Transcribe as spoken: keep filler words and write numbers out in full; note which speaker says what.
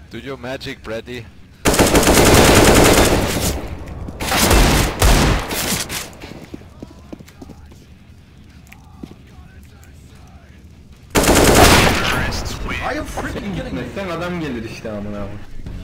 Speaker 1: Do your magic, Brady.
Speaker 2: Ay freaking gitmezsen adam gelir işte amına.